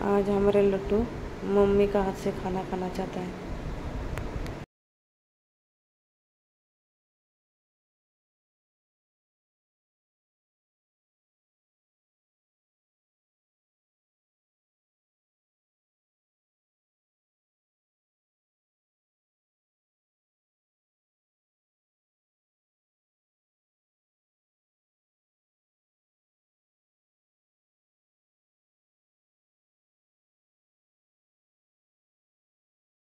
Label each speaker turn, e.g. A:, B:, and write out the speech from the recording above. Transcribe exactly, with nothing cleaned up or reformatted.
A: आज हमारे लड्डू मम्मी का हाथ से खाना खाना चाहता है।